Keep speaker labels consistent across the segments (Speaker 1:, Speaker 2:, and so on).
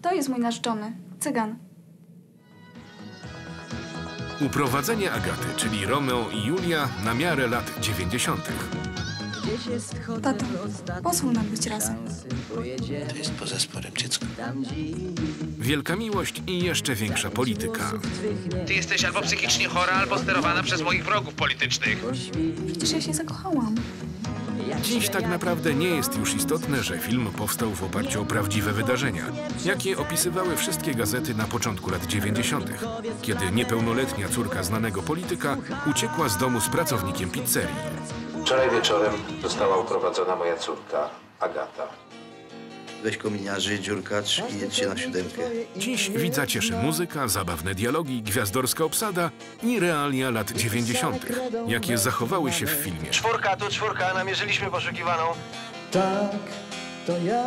Speaker 1: To jest mój narzeczony, Cygan.
Speaker 2: Uprowadzenie Agaty, czyli Romeo i Julia na miarę lat 90.
Speaker 1: Tato, pozwól nam być razem.
Speaker 3: To jest poza sporem, dziecko.
Speaker 2: Wielka miłość i jeszcze większa polityka.
Speaker 4: Ty jesteś albo psychicznie chora, albo sterowana przez moich wrogów politycznych.
Speaker 1: Przecież ja się zakochałam.
Speaker 2: Dziś tak naprawdę nie jest już istotne, że film powstał w oparciu o prawdziwe wydarzenia, jakie opisywały wszystkie gazety na początku lat 90., kiedy niepełnoletnia córka znanego polityka uciekła z domu z pracownikiem pizzerii.
Speaker 3: Wczoraj wieczorem została uprowadzona moja córka, Agata.
Speaker 5: Weź kominiarzy, dziurkacz i jedźcie na 7.
Speaker 2: Dziś widza cieszy muzyka, zabawne dialogi, gwiazdorska obsada i realia lat 90., jakie zachowały się w filmie.
Speaker 6: Czwórka, tu czwórka, namierzyliśmy poszukiwaną.
Speaker 7: Tak, to ja,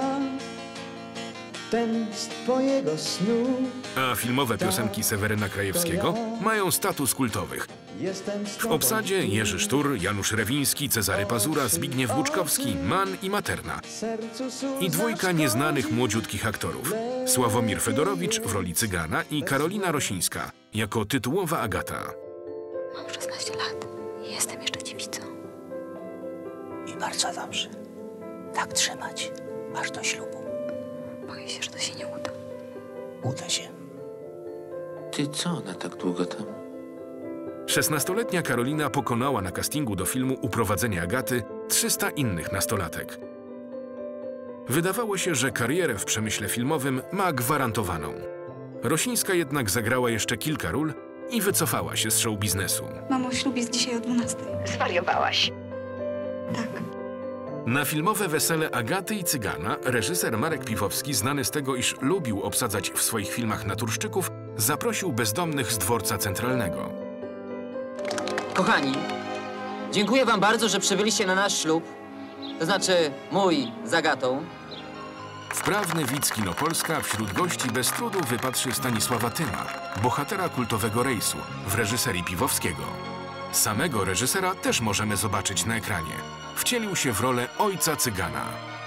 Speaker 7: ten z twojego snu.
Speaker 2: A filmowe piosenki Seweryna Krajewskiego mają status kultowych. W obsadzie Jerzy Sztur, Janusz Rewiński, Cezary Pazura, Zbigniew Buczkowski, Mann i Materna. I dwójka nieznanych młodziutkich aktorów. Sławomir Fedorowicz w roli Cygana i Karolina Rosińska jako tytułowa Agata.
Speaker 1: Mam 16 lat i jestem jeszcze dziewicą.
Speaker 8: I bardzo dobrze. Tak trzymać, aż do ślubu.
Speaker 1: Boję się, że to się nie uda.
Speaker 8: Uda się.
Speaker 3: Ty co na tak długo tam?
Speaker 2: 16-letnia Karolina pokonała na castingu do filmu Uprowadzenie Agaty 300 innych nastolatek. Wydawało się, że karierę w przemyśle filmowym ma gwarantowaną. Rosińska jednak zagrała jeszcze kilka ról i wycofała się z show biznesu.
Speaker 1: Mamo, ślub jest dzisiaj o 12.
Speaker 9: Zwariowałaś.
Speaker 1: Tak.
Speaker 2: Na filmowe wesele Agaty i Cygana reżyser Marek Piwowski, znany z tego, iż lubił obsadzać w swoich filmach naturszczyków, zaprosił bezdomnych z dworca centralnego.
Speaker 10: Kochani, dziękuję wam bardzo, że przybyliście na nasz ślub. To znaczy mój z Agatą.
Speaker 2: Wprawny widz Kinopolska wśród gości bez trudu wypatrzy Stanisława Tyma, bohatera kultowego Rejsu w reżyserii Piwowskiego. Samego reżysera też możemy zobaczyć na ekranie. Wcielił się w rolę ojca Cygana.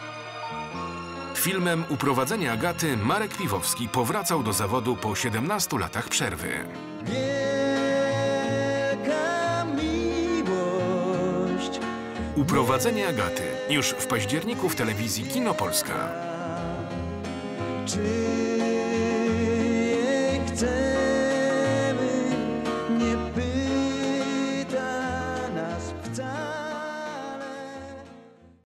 Speaker 2: Filmem Uprowadzenie Agaty Marek Piwowski powracał do zawodu po 17 latach przerwy. Uprowadzenie Agaty już w październiku w telewizji Kinopolska.
Speaker 7: Czy chcesz?